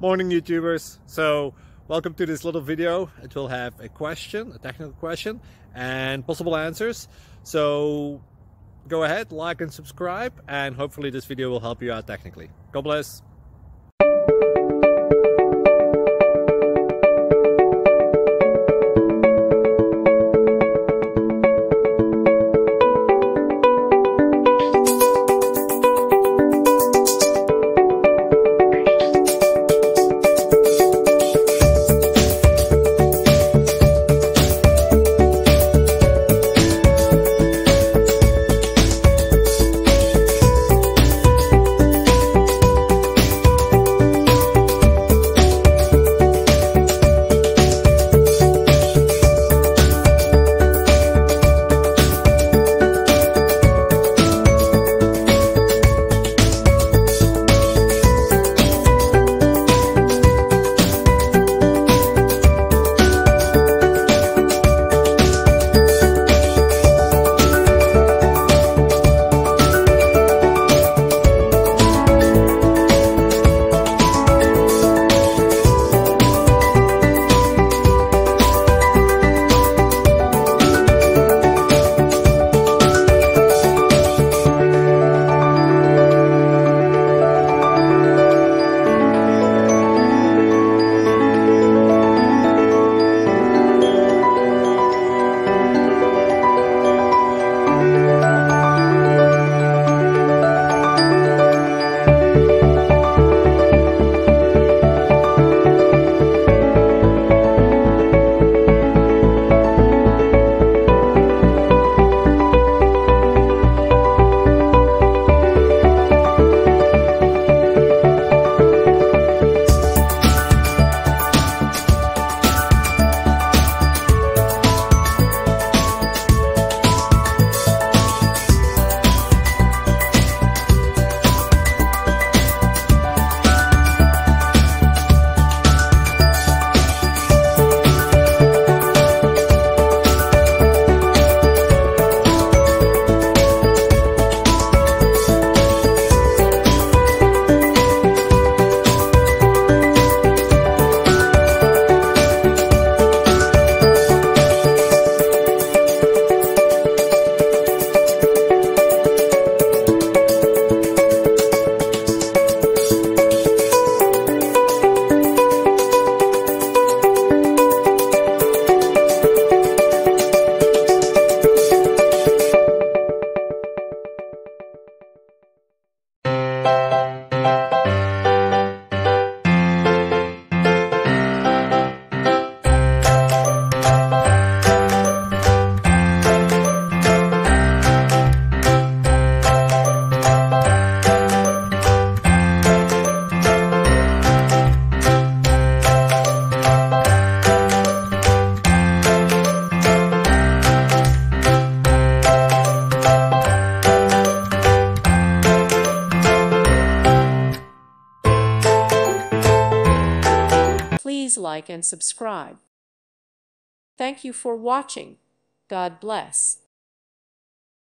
morning, YouTubers. So welcome to this little video. It will have a question, a technical question, and possible answers. So go ahead, like and subscribe, and hopefully this video will help you out technically. God bless. Please like and subscribe. Thank you for watching. God bless.